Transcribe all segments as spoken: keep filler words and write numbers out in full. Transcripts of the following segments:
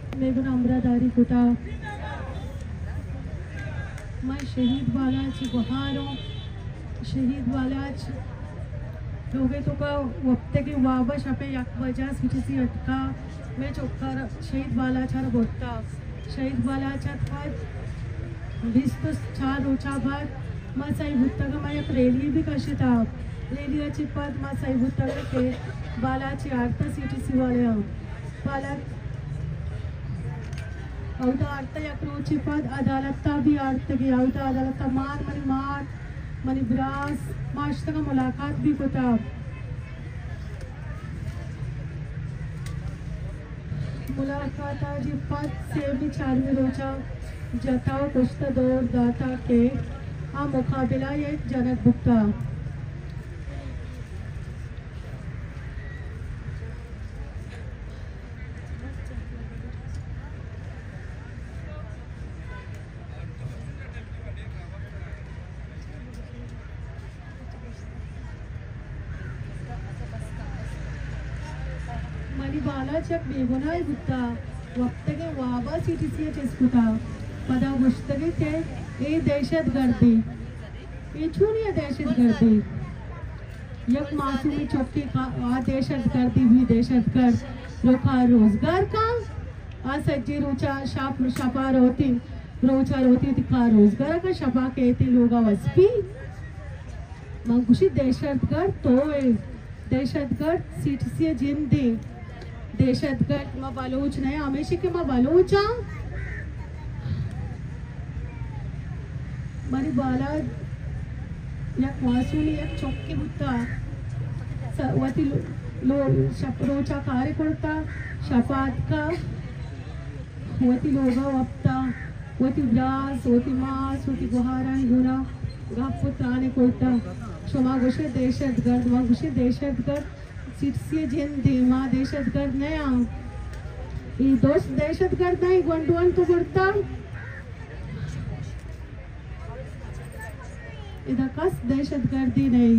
मेघन अमरादारी कुटा मैं शहीद बालाच गुहारो शहीद बालाच लोगे तो का वक्ते की वाबश अपे यक वजह सिटी अटका मैं चौका शहीद बालाचार बोलता शहीद बालाचार बाद बीस तो चार रोचा बाद मैं सही भुट्टा का मैं एक रैली भी कशी था रैली अच्छी बाद मैं सही भुट्टा के बालाची आरता सिटी सी वाले हम बाला औदा आरता या क्रोची पद अदालता भी आरता की औदा अदालता मार मनी मार मनी ब्रास माश्ता का मुलाकात भी कोता मुलाकात जी पद से भी चारवी रोचा जताओ कुश्ता दौर दाता के आ मुकाबला ये जनक भुक्ता मनी बालाचक बेगुनाह बुद्धा वक्त के वाबा सिटी से चेस्कुता पदा मुश्तगे के ये दहशत गर्दी ये छूनी है दहशत गर्दी यक मासूमी चौकी का आ दहशत गर्दी हुई दहशत गर्द रोका रोजगार का आ सज्जे रोचा शाप शपा रोती रोचा रोती दिखा रोजगार का शपा कहते लोगा वस्पी मंगुशी दहशत गर्द तो दहशत गर्द सिटी से जिंदे दहशतगर्द माँ बलोच नहीं हमेशा के माँ बलोचा मरी बाला या मासूनी एक चौकी बुत्ता वती लो रोचा कार्य करता शपात का वती लोगा वप्ता वती ब्रास वती मास वती गुहारान गुना गापुत्राने करता शमा गुशे दहशतगर्द माँ गुशे दहशतगर्द सिटी जिंदी माँ दहशतगर्द नया ये दोस्त दहशतगर्द नहीं गुंडवन तो गुड़ता इधर कस दहशतगर्दी नहीं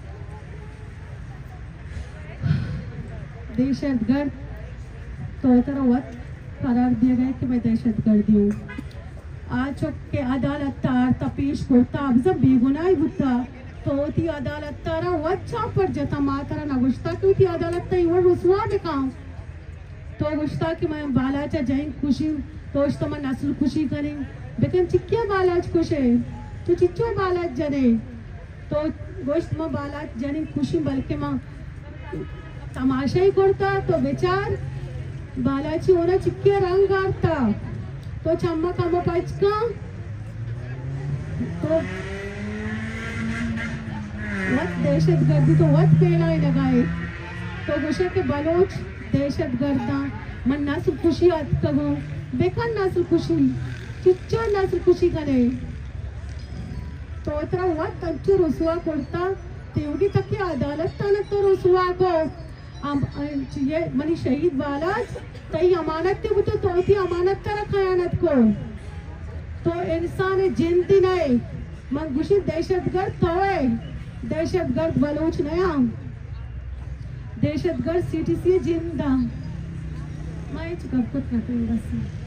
दहशतगर्द तो तरह वक्त करार दिया गया कि मैं दहशतगर्दी हूँ आज के अदालत तार तपीश करता अब जब बेगुनाह बुद्धा तो ती अदालत तारा वच्चा पर जता मातारा नगुश्ता क्यों थी अदालत ता इवन रुसवा दिखाऊं तो गुश्ता कि मैं बालाचा जाइन खुशी तो इस तो मैं नस्ल खुशी करें लेकिन चिक्किया बालाच खुश है तो चिच्चो बालाच जने तो गोश्त में बालाच जने खुशी बल्कि मैं तमाशा ही करता तो बेचार बालाची होना चिक्किया रंग गारता तो चम्मा कमो पचका तो वत दहशतगर्दी तो वत फैलाए लगाए तो गुशे के बलोच दहशतगर्दा मन नस्ल खुशी आत कहो बेकार नस्ल खुशी चिच्चो नस्ल खुशी करे तो इतना वत अच्छो रुसवा करता तेवगी तक की अदालत तक तो रुसवा को अब ये मनी शहीद बालाच तई अमानत थी वो तो तो थी अमानत तरह खयानत को तो इंसान जिंदी नहीं मन गुशी दहशतगर्द तो है दहशतगर्द बलोच नया दहशतगर्द सिटी से जिंदा मैं कुछ करते बस